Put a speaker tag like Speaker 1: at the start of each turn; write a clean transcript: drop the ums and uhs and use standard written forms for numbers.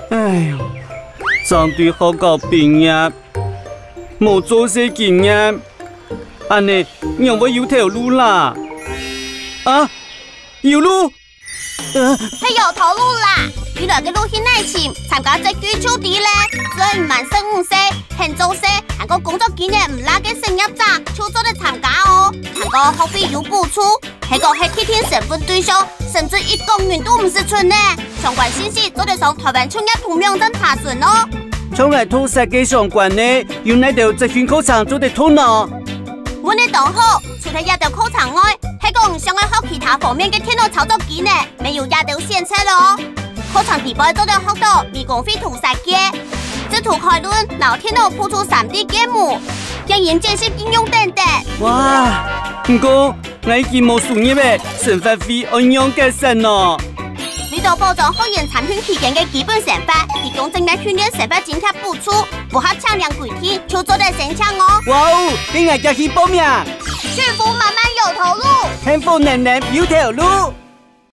Speaker 1: 哎呀，针对学校毕业，无做些经验，安尼让我有条路啦。啊，有路？
Speaker 2: 嘿，有头路啦！原来嘅路线内前参加这举手题咧，所以唔万15歲，現做些，韓國工作經驗唔拉嘅成業者，就做得參加哦。韓國學費有補助，係個係特定身份對象，甚至1公元都唔是存呢。相關信息都得上台灣創業圖網站查詢哦。
Speaker 1: 從來同設計相關呢，有哪條職訓課程做得通呢？
Speaker 2: 我哋當好，除咗一條課程外，係講想要學其他方面嘅電腦操作技能，沒有一條限制咯。課程底部都得學到微工繪圖設計、製圖概論、然後電腦譜出3D 建模、經營建設應用等等。
Speaker 1: 哇！不過我已經冇數業嘅，生活費按樣計算咯。
Speaker 2: 為咗保障學員參訓期間嘅基本生活，提供正面訓練生活津貼補助，符合強量規定，就做得成強哦。
Speaker 1: 哇哦！你係要去報名？
Speaker 2: 幸福慢慢有頭路，
Speaker 1: 幸福人人有條路。